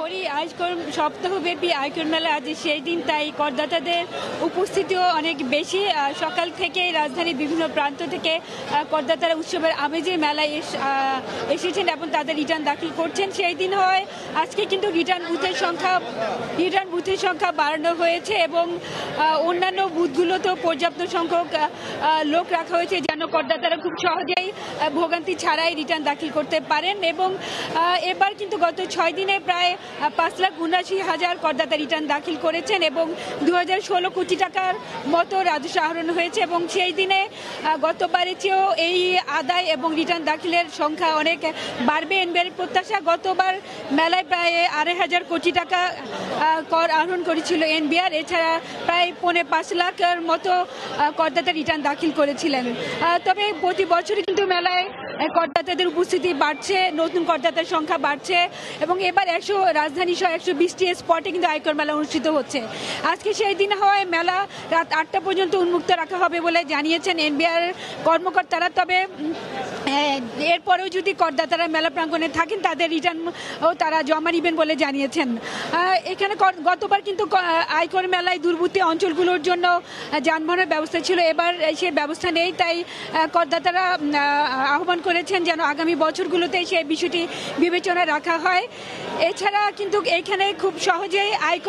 হরি আয়কর সপ্তাহব্যাপী আয়কর মেলা আজ সেই দিন, তাই করদাতাদের উপস্থিতিও অনেক বেশি। সকাল থেকে রাজধানীর বিভিন্ন প্রান্ত থেকে করদাতারা উৎসবের আমেজে মেলায় এসেছেন এবং তাদের রিটার্ন দাখিল করছেন। সেই দিন হয় আজকে কিন্তু রিটার্ন বুথের সংখ্যা বাড়ানো হয়েছে এবং অন্যান্য বুথগুলোতেও পর্যাপ্ত সংখ্যক লোক রাখা হয়েছে যেন করদাতারা খুব সহজেই ভোগান্তি ছাড়াই রিটার্ন দাখিল করতে পারেন। এবং এবার কিন্তু গত 6 দিনে প্রায় 5,79,000 করদাতা রিটার্ন দাখিল করেছেন এবং 2016 কোটি টাকার মতো রাজস্ব আহরণ হয়েছে। এবং সেই দিনে গতবারের চেয়েও এই আদায় এবং রিটার্ন দাখিলের সংখ্যা অনেক বাড়বে। এনবিআর প্রত্যাশা, গতবার মেলায় প্রায় 2,500 কোটি টাকা কর আহরণ করেছিল এনবিআর। এছাড়া প্রায় 5.5 লাখের মতো করদাতা রিটার্ন দাখিল করেছিলেন। তবে প্রতি বছরই কিন্তু মেলায় করদাতাদের উপস্থিতি বাড়ছে, নতুন করদাতার সংখ্যা বাড়ছে এবং এবার রাজধানী সহ 120টি স্পটে কিন্তু আয়কর মেলা অনুষ্ঠিত হচ্ছে। আজকে সেই দিন হওয়ায় মেলা রাত 8টা পর্যন্ত উন্মুক্ত রাখা হবে বলে জানিয়েছেন এনবিআর কর্মকর্তারা। তবে এরপরেও যদি করদাতারা মেলা প্রাঙ্গণে থাকেন তাদের রিটার্নও তারা জমা নেবেন বলে জানিয়েছেন। এখানে গতবার কিন্তু আয়কর মেলায় দূরবর্তী অঞ্চলগুলোর জন্য যানবাহনের ব্যবস্থা ছিল, এবার সে ব্যবস্থা নেই। তাই করদাতারা আহ্বান করেছেন যেন আগামী বছরগুলোতে সেই বিষয়টি বিবেচনায় রাখা হয়। এছাড়া কিন্তু এখানে খুব সহজেই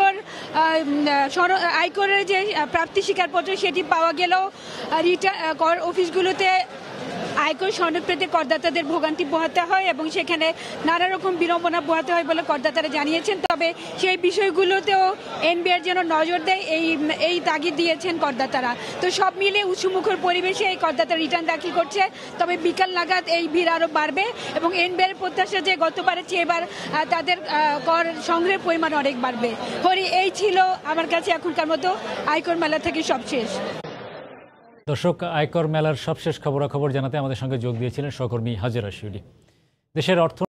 আয়করের যে প্রাপ্তি স্বীকারপত্র সেটি পাওয়া গেলেও কর অফিসগুলোতে আয়কর সনদ পেতে করদাতাদের ভোগান্তি পোহাতে হয় এবং সেখানে নানা রকম বিড়ম্বনা পোহাতে হয় বলে করদাতারা জানিয়েছেন। তবে সেই বিষয়গুলোতেও এনবিআর যেন নজর দেয় এই তাগিদ দিয়েছেন করদাতারা। তো সব মিলে উৎসবমুখর পরিবেশে এই করদাতা রিটার্ন দাখিল করছে। তবে বিকাল নাগাদ এই ভিড় আরও বাড়বে এবং এনবিআর প্রত্যাশা যে গতবারের চেয়ে এবার তাদের কর সংগ্রহের পরিমাণ অনেক বাড়বে। হরি, এই ছিল আমার কাছে এখনকার মতো আয়কর মেলা থেকে সবশেষ। দর্শক, আয়কর মেলার সবশেষ খবরাখবর জানাতে আমাদের সঙ্গে যোগ দিয়েছিলেন সহকর্মী হাজেরা শিউলি। দেশের অর্থ